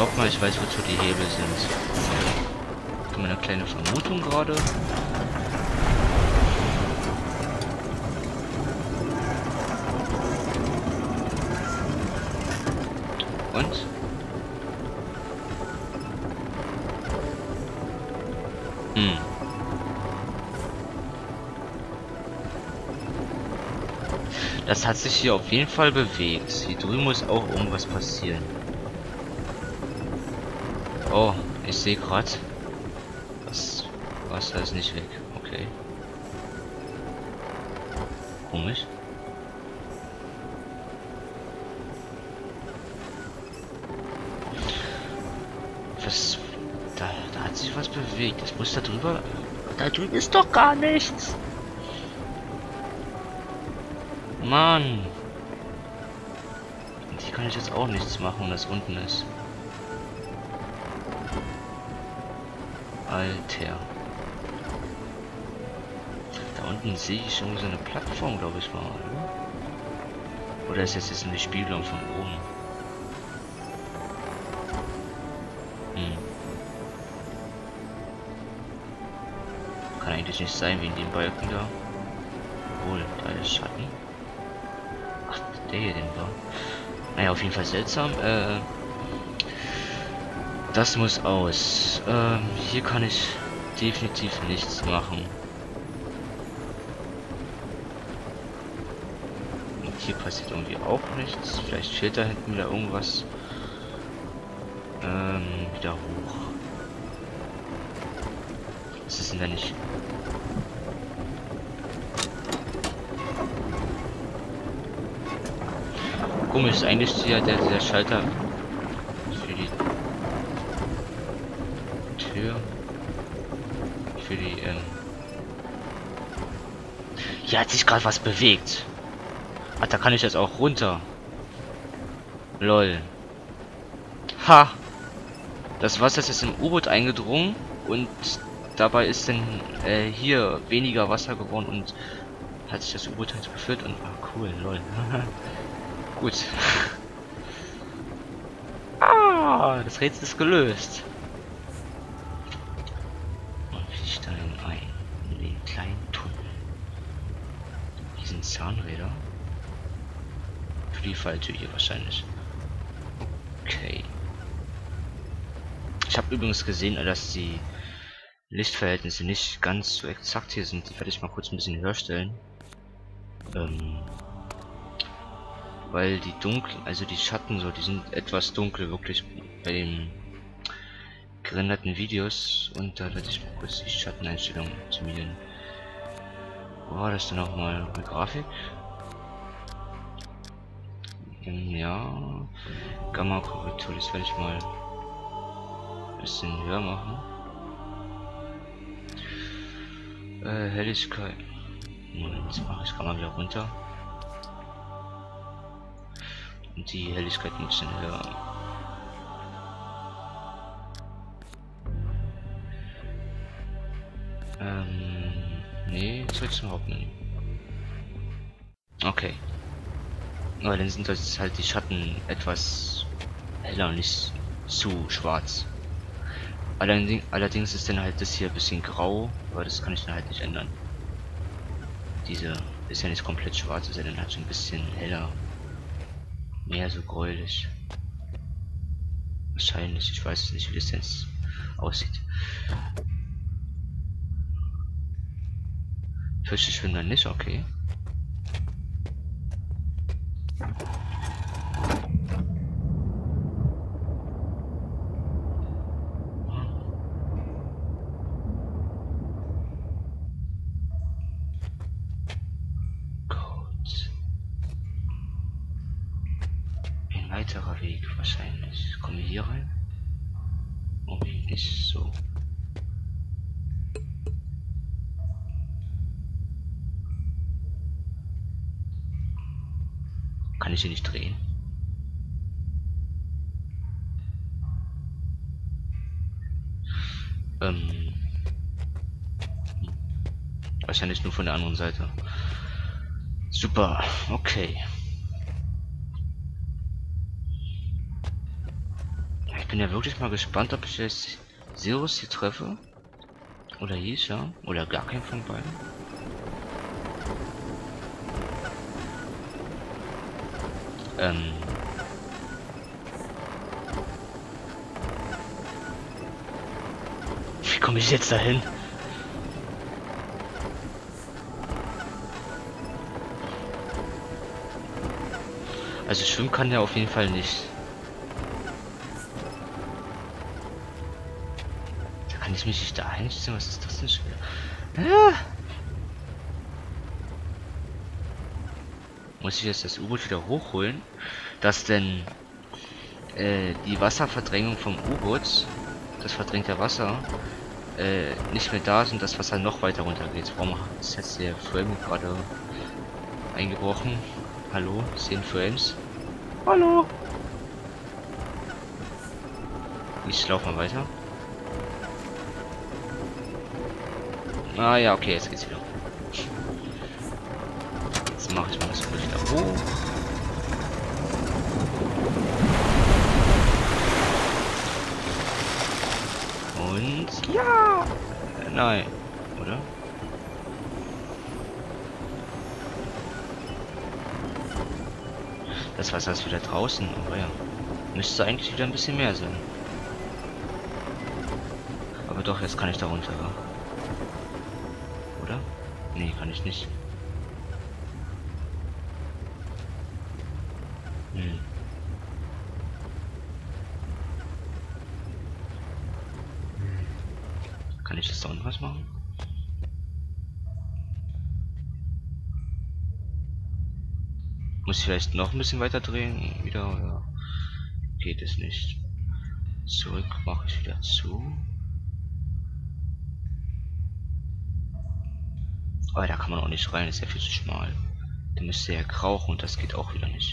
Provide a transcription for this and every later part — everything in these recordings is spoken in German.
Guck mal, ich weiß, wozu die Hebel sind. Ich habe eine kleine Vermutung gerade. Und? Das hat sich hier auf jeden Fall bewegt. Hier drüben muss auch irgendwas passieren. Oh, ich sehe gerade. Das Wasser ist nicht weg. Okay. Komisch. Was? Da hat sich was bewegt. Das muss da drüber. Da drüben ist doch gar nichts. Mann. Und hier kann ich jetzt auch nichts machen, wenn das unten ist. Alter. Da unten sehe ich schon so eine Plattform, glaube ich mal, oder? Oder ist das jetzt eine Spiegelung von oben? Kann eigentlich nicht sein, wegen dem Balken da. Obwohl, da ist Schatten. Ach, der hier den war. Naja, auf jeden Fall seltsam. Das muss aus. Hier kann ich definitiv nichts machen. Und hier passiert irgendwie auch nichts. Vielleicht fehlt da hinten wieder irgendwas. Wieder hoch. Was ist denn da nicht? Komisch ist eigentlich der Schalter für die Tür. Für die, Hier hat sich gerade was bewegt. Ach, da kann ich jetzt auch runter. Lol. Ha! Das Wasser ist jetzt im U-Boot eingedrungen und dabei ist dann hier weniger Wasser geworden und hat sich das U-Boot halt gefüllt und cool, lol. Gut. Das Rätsel ist gelöst. Und wir steigen ein in den kleinen Tunnel. Hier sind Zahnräder. Für die Falltür hier wahrscheinlich. Okay. Ich habe übrigens gesehen, dass die Lichtverhältnisse nicht ganz so exakt hier sind. Die werde ich mal kurz ein bisschen höher stellen. Weil die also die Schatten so, die sind etwas dunkel wirklich bei den gerenderten Videos. Und da werde ich mal kurz die Schatteneinstellungen optimieren. Wo war das denn nochmal? Eine Grafik? Ja. Gamma-Korrektur, das werde ich mal ein bisschen höher machen. Helligkeit. Moment, mache ich Gamma wieder runter. Und die Helligkeit ein bisschen höher. Nee, zurück zum Hauptmenü. Okay. Aber dann sind das halt die Schatten etwas heller und nicht zu schwarz. Allerdings ist dann halt das hier ein bisschen grau, aber das kann ich dann halt nicht ändern. Diese ist ja nicht komplett schwarz, ist ja dann halt schon ein bisschen heller. Mehr so gräulich. Wahrscheinlich, ich weiß nicht, wie das jetzt aussieht. Fische schwimmen dann nicht, okay. Weiterer Weg wahrscheinlich. Kommen wir hier rein? Irgendwie nicht so. Kann ich hier nicht drehen? Wahrscheinlich nur von der anderen Seite. Super, okay. bin ja wirklich mal gespannt, ob ich jetzt Sirus hier treffe. Oder Isha. Oder gar keinen von beiden. Wie komme ich jetzt dahin? Also schwimmen kann der auf jeden Fall nicht. Da kann ich mich nicht da einstellen. Was ist das denn schwer? Ah! Muss ich jetzt das U-Boot wieder hochholen, dass denn die Wasserverdrängung vom U-Boot, das verdrängte Wasser, nicht mehr da ist und das Wasser noch weiter runter geht. Warum ist jetzt der Frame gerade eingebrochen? Hallo, 10 Frames. Hallo. Ich laufe mal weiter. Ah ja, okay, jetzt geht's wieder. Jetzt mache ich mal das wieder hoch. Und ja! Nein, oder? Das Wasser ist wieder draußen, aber ja. Müsste eigentlich wieder ein bisschen mehr sein. Aber doch, jetzt kann ich da runter. Oder? Nee, kann ich nicht. Kann ich jetzt da unten was machen? Muss ich vielleicht noch ein bisschen weiter drehen? Wieder, oder geht es nicht? Zurück mache ich wieder zu. Aber da kann man auch nicht rein, ist ja viel zu schmal. Da müsste ja krauchen und das geht auch wieder nicht.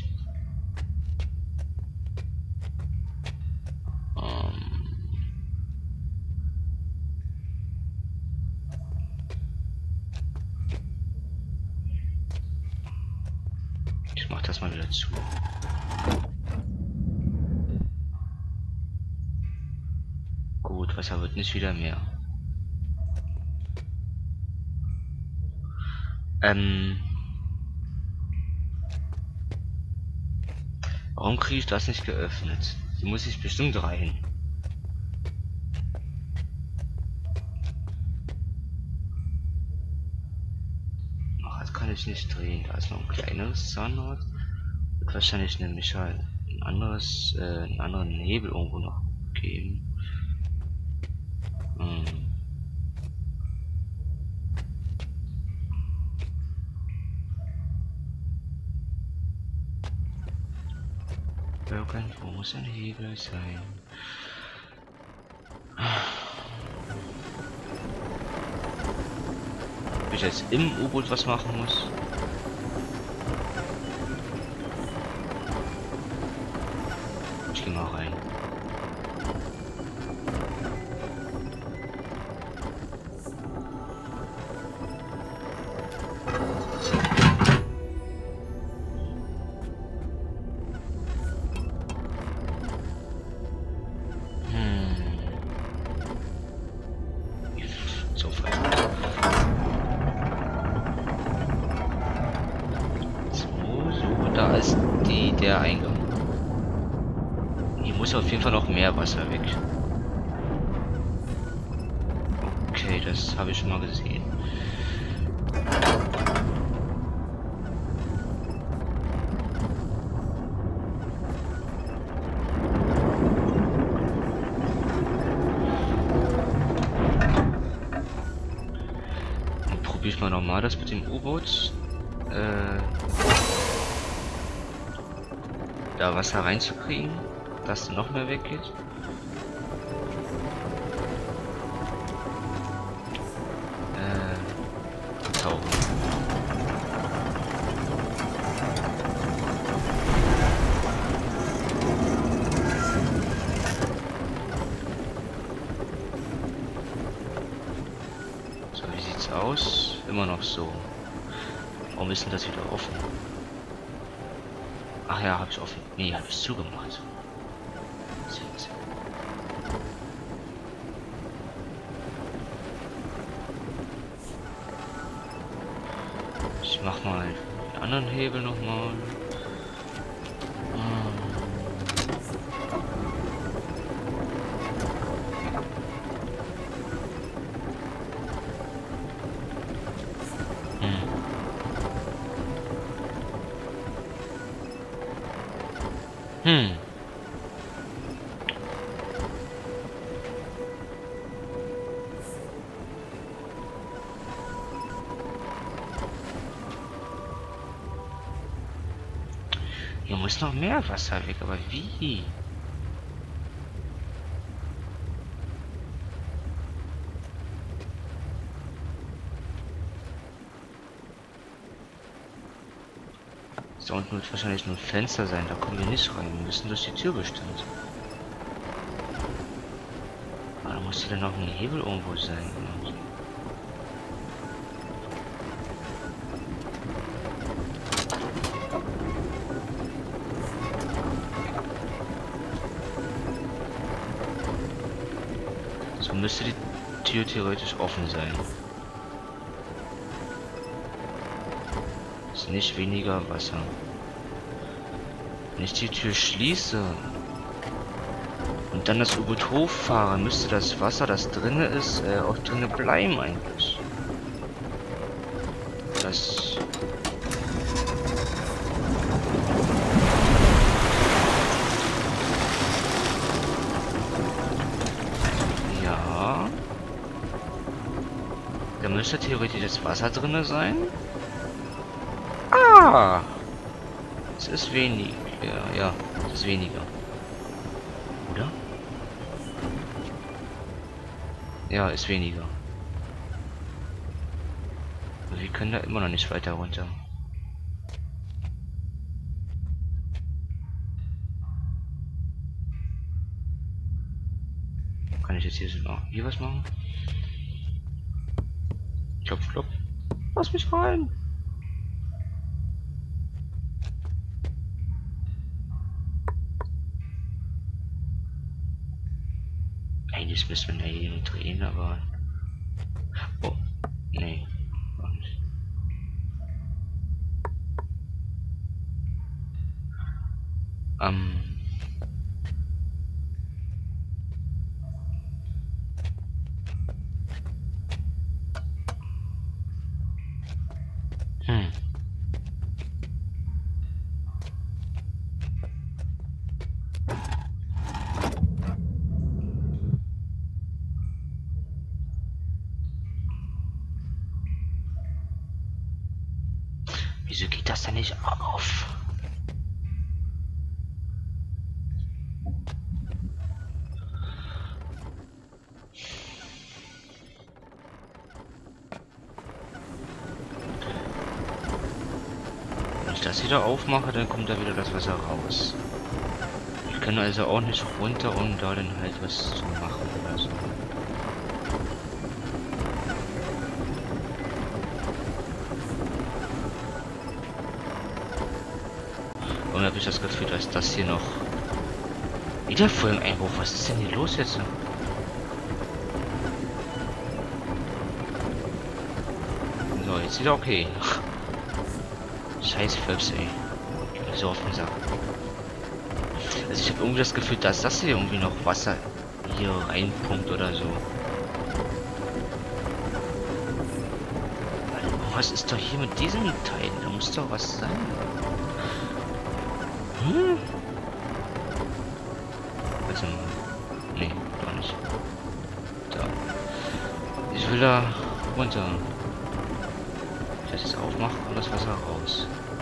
Ich mach das mal wieder zu. Gut, Wasser wird nicht wieder mehr. Warum kriege ich das nicht geöffnet? Die muss ich bestimmt rein. Ach, das kann ich nicht drehen. Da ist noch ein kleineres Zahnrad. Wird wahrscheinlich nämlich halt ein anderes, einen anderen Nebel irgendwo noch geben. Irgendwo muss ein Hebel sein. Ob ich jetzt im U-Boot was machen muss? Ich geh mal rein. Da ist der Eingang. Hier muss auf jeden Fall noch mehr Wasser weg. Okay, das habe ich schon mal gesehen. Dann probiere ich mal nochmal das mit dem U-Boot. Da Wasser reinzukriegen, dass noch mehr weggeht. Tauchen. So, wie sieht's aus? Immer noch so. Warum ist denn das wieder offen? Ach ja, habe ich offen. Nee, habe ich zugemacht. Ich mach mal den anderen Hebel nochmal. Hier muss noch mehr Wasser weg, aber wie? Da unten wird wahrscheinlich nur ein Fenster sein, da kommen wir nicht rein. Wir müssen durch die Tür bestimmt. Aber da muss hier dann noch ein Hebel irgendwo sein. So müsste die Tür theoretisch offen sein. Ist nicht weniger Wasser. Wenn ich die Tür schließe und dann das U-Boot hochfahre, müsste das Wasser, das drinne ist, auch drinne bleiben eigentlich. Das... Ja... Da müsste theoretisch das Wasser drinne sein. Ah! Es ist weniger. Ja, es ist weniger. Oder? Ja, ist weniger. Aber wir können da immer noch nicht weiter runter. Kann ich jetzt hier so noch hier was machen? Klopf, klopf. Lass mich rein! Eigentlich müssen wir hier drehen, aber... Oh, nee. Auch nicht. Wieso geht das denn nicht auf? Wenn ich das wieder aufmache, dann kommt da wieder das Wasser raus. Ich kann also auch nicht runter, um da dann halt was zu machen oder so. Und habe ich das Gefühl, dass das hier noch wieder voll im Einbruch. Was ist denn hier los jetzt? So, jetzt wieder okay. Scheiß Philips, ey. So auf den Sack. Also ich habe irgendwie das Gefühl, dass das hier irgendwie noch Wasser hier reinpumpt oder so. Was ist doch hier mit diesem Teil? Da muss doch was sein. Also, nee, doch nicht. Da. Ich will da runter. Ich das jetzt aufmachen und das Wasser raus.